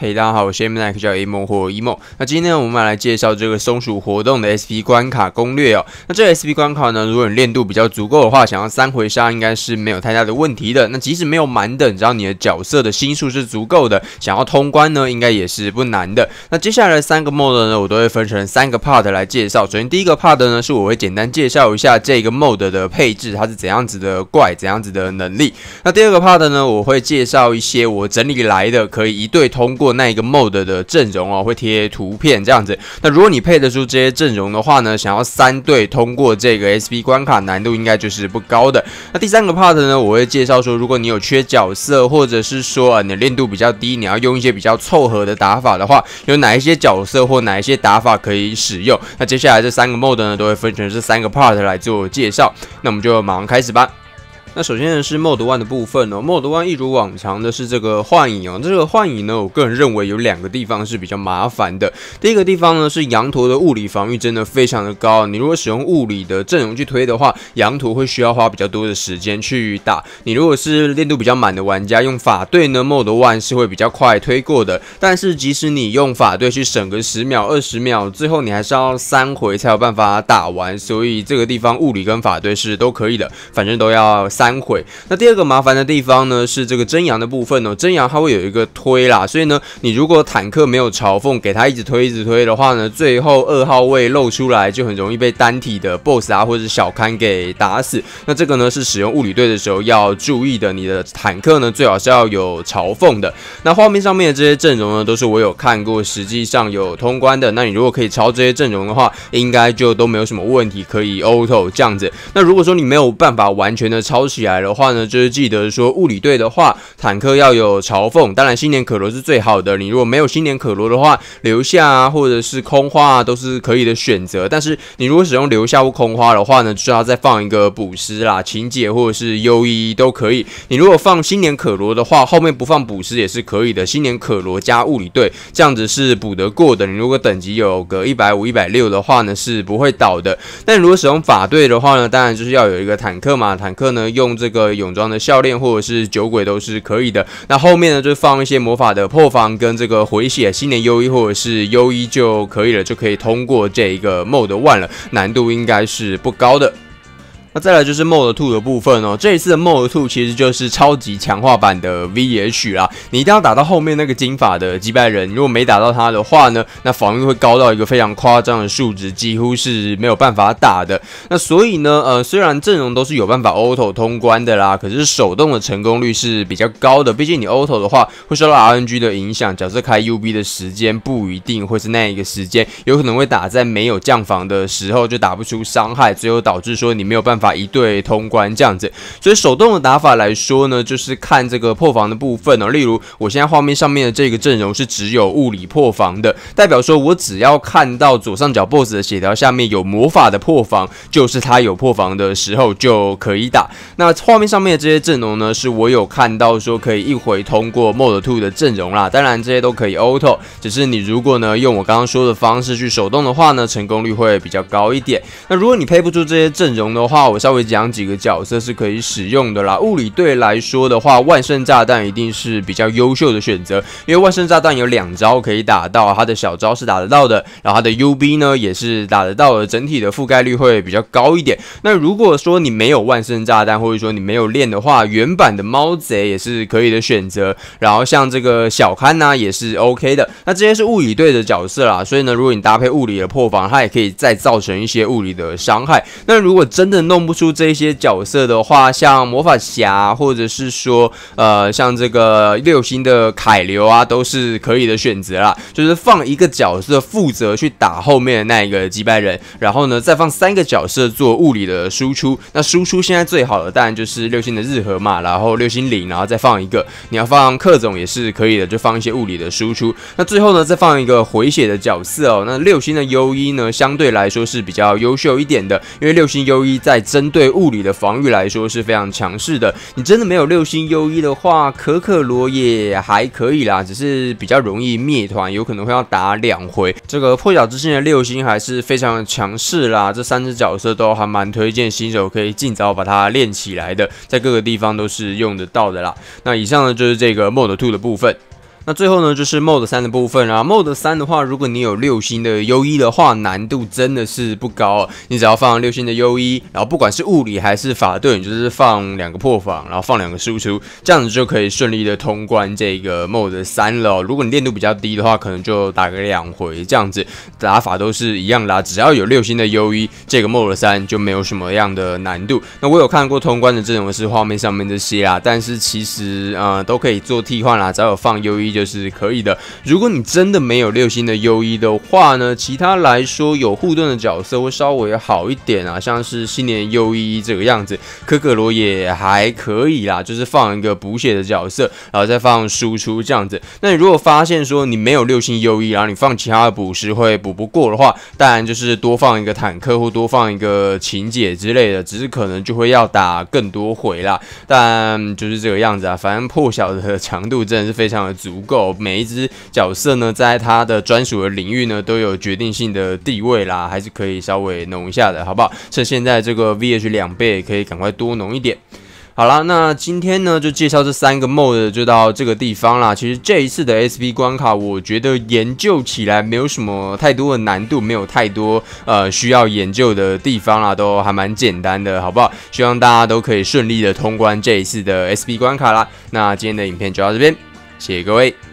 嘿，大家好，我是 Mike， 叫 Emo 或 Emo。那今天呢，我们来介绍这个松鼠活动的 SP 关卡攻略哦。那这个 SP 关卡呢，如果你练度比较足够的话，想要3回杀应该是没有太大的问题的。那即使没有满等，只要你的角色的星数是足够的，想要通关呢，应该也是不难的。那接下来的3个 mode 呢，我都会分成3个 part 来介绍。首先第一个 part 呢，是我会简单介绍一下这个 mode 的配置，它是怎样子的怪，怎样子的能力。那第二个 part 呢，我会介绍一些我整理来的可以一对通过那一个 mode 的阵容哦，会贴图片这样子。那如果你配得出这些阵容的话呢，想要3队通过这个 SP 关卡难度应该就是不高的。那第3个 part 呢，我会介绍说，如果你有缺角色，或者是说你的练度比较低，你要用一些比较凑合的打法的话，有哪一些角色或哪一些打法可以使用？那接下来这3个 mode 呢，都会分成这3个 part 来做介绍。那我们就马上开始吧。那首先呢是 Mode 1的部分哦 ，Mode 1一如往常的是这个幻影哦。这个幻影呢，我个人认为有2个地方是比较麻烦的。第一个地方呢是羊驼的物理防御真的非常的高，你如果使用物理的阵容去推的话，羊驼会需要花比较多的时间去打。你如果是练度比较满的玩家，用法队呢 Mode 1是会比较快推过的。但是即使你用法队去省个10秒、20秒，最后你还是要3回才有办法打完。所以这个地方物理跟法队是都可以的，反正都要3回。那第二个麻烦的地方呢，是这个真羊的部分哦。真羊它会有一个推啦，所以呢，你如果坦克没有嘲讽，给它一直推的话呢，最后2号位露出来就很容易被单体的 BOSS 啊或者是小刊给打死。那这个呢是使用物理队的时候要注意的，你的坦克呢最好是要有嘲讽的。那画面上面的这些阵容呢，都是我有看过，实际上有通关的。那你如果可以抄这些阵容的话，应该就都没有什么问题，可以 auto 这样子。那如果说你没有办法完全的抄起来的话呢，就是记得说物理队的话，坦克要有嘲讽，当然新年可罗是最好的。你如果没有新年可罗的话，留下啊或者是空花啊都是可以的选择。但是你如果使用留下或空花的话呢，就是要再放一个补师啦、琴姐或者是优衣都可以。你如果放新年可罗的话，后面不放补师也是可以的。新年可罗加物理队这样子是补得过的。你如果等级有个150、160的话呢，是不会倒的。但如果使用法队的话呢，当然就是要有一个坦克嘛，坦克呢用这个泳装的笑链或者是酒鬼都是可以的。那后面呢就放一些魔法的破防跟这个回血新年优衣或者是优衣就可以了，就可以通过这一个 Mode 1了，难度应该是不高的。那再来就是 Mode 2的部分哦，这一次的 Mode 2其实就是超级强化版的 VH 啦，你一定要打到后面那个金发的击败人，如果没打到他的话呢，那防御会高到一个非常夸张的数值，几乎是没有办法打的。那所以呢，虽然阵容都是有办法 auto 通关的啦，可是手动的成功率是比较高的，毕竟你 auto 的话会受到 RNG 的影响，角色开 UB 的时间不一定会是那一个时间，有可能会打在没有降防的时候就打不出伤害，最后导致说你没有办法一队通关这样子。所以手动的打法来说呢，就是看这个破防的部分哦。例如我现在画面上面的这个阵容是只有物理破防的，代表说我只要看到左上角 BOSS 的血条下面有魔法的破防，就是他有破防的时候就可以打。那画面上面的这些阵容呢，是我有看到说可以一回通过 Mode 2的阵容啦。当然这些都可以 auto， 只是你如果呢用我刚刚说的方式去手动的话呢，成功率会比较高一点。那如果你配不出这些阵容的话，我稍微讲几个角色是可以使用的啦。物理队来说的话，万圣炸弹一定是比较优秀的选择，因为万圣炸弹有2招可以打到，他的小招是打得到的，然后他的 UB 呢也是打得到的，整体的覆盖率会比较高一点。那如果说你没有万圣炸弹，或者说你没有练的话，原版的猫贼也是可以的选择，然后像这个小刊呢也是 OK 的。那这些是物理队的角色啦，所以呢，如果你搭配物理的破防，它也可以再造成一些物理的伤害。那如果真的弄不出这些角色的话，像魔法侠或者是说像这个6星的凯流啊，都是可以的选择啦。就是放一个角色负责去打后面的那一个击败人，然后呢再放3个角色做物理的输出。那输出现在最好的当然就是6星的日和嘛，然后6星0，然后再放一个，你要放克总也是可以的，就放一些物理的输出。那最后呢再放一个回血的角色哦。那6星的优衣呢相对来说是比较优秀一点的，因为6星优衣在针对物理的防御来说是非常强势的。你真的没有6星优衣的话，可可罗也还可以啦，只是比较容易灭团，有可能会要打2回。这个破晓之星的6星还是非常的强势啦，这3只角色都还蛮推荐新手可以尽早把它练起来的，在各个地方都是用得到的啦。那以上呢就是这个 Mode 2的部分。 那最后呢，就是 Mode 3的部分啊。Mode 3的话，如果你有6星的优一的话，难度真的是不高你只要放6星的优一，然后不管是物理还是法队，你就是放2个破防，然后放2个输出，这样子就可以顺利的通关这个 Mode 3了如果你练度比较低的话，可能就打个2回这样子，打法都是一样的只要有6星的优一，这个 Mode 3就没有什么样的难度。那我有看过通关的阵容是画面上面这些但是其实都可以做替换只要有放优一就是可以的。如果你真的没有6星的优一的话呢，其他来说有护盾的角色会稍微好一点像是新年优一这个样子，可可罗也还可以就是放一个补血的角色，然后再放输出这样子。那你如果发现说你没有6星优一，然后你放其他的补师会补不过的话，当然就是多放一个坦克或多放一个琴姐之类的，只是可能就会要打更多回但就是这个样子反正破晓的强度真的是非常的足够，每一只角色呢在他的专属的领域呢都有决定性的地位还是可以稍微弄一下的，好不好？趁现在这个 VH 2倍可以赶快多弄一点。好啦，那今天呢就介绍这3个 mode 就到这个地方啦。其实这一次的 SP 关卡，我觉得研究起来没有什么太多的难度，没有太多需要研究的地方都还蛮简单的，好不好？希望大家都可以顺利的通关这一次的 SP 关卡啦。那今天的影片就到这边，谢谢各位。